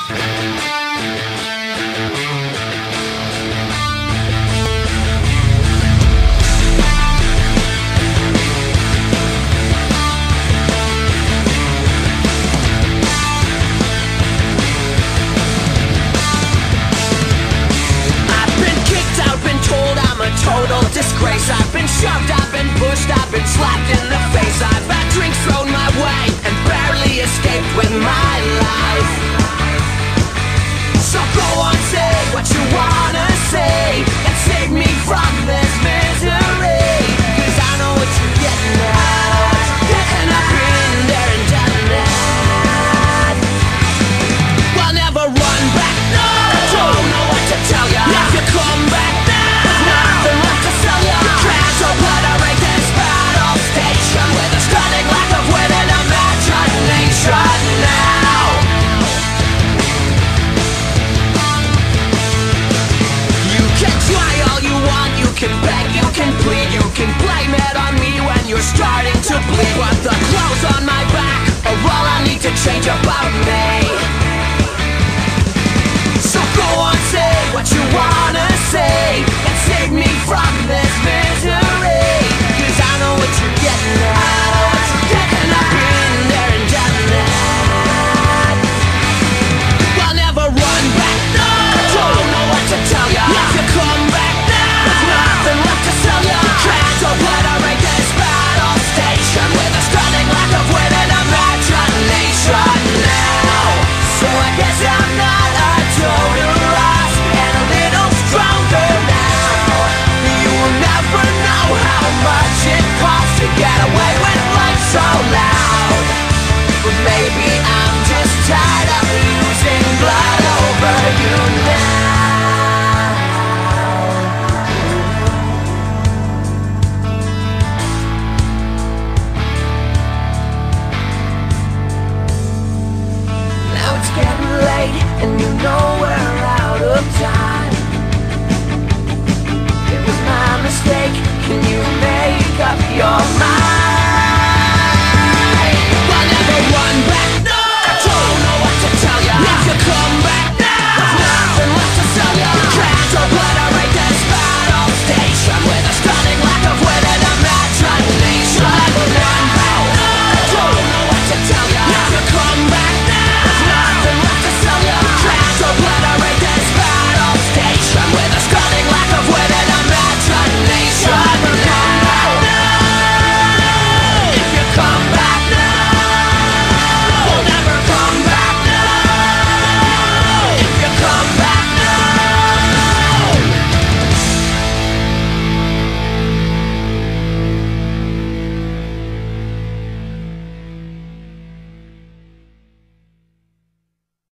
Total disgrace. I've been shoved, I've been pushed, I've been slapped in the face. I've had drinks thrown my way and barely escaped with my life. So go on, say what you wanna say and save me from this misery. 'Cause I know what you're getting at, and I've been there and done that. I'll never run back, no. I don't know what to tell ya. If you come back now, nothing left to sell ya. You can't obliterate this battle station with a stunning lack of wit and imagination now. You can try all you want, you can beg, you can plead, you can blame it on me when you're starting to bleed. But the clothes on my back are all I need to change about me. So go on, say what you wanna say and save me from this misery. 'Cause I know what you're getting at, and I've been there and done that. I'll never run back, no. I don't know what to tell ya. If you come back now, there's nothing left to sell ya. You can't obliterate this battle station with a stunning lack of wit and imagination now. So I guess I'm not a total loss and a little stronger now. You will never know how much it costs to get away with life so loud. But maybe I'm just tired of losing blood over you now. Now it's getting late and you know we're out of time. It was my mistake, can you make up your mind?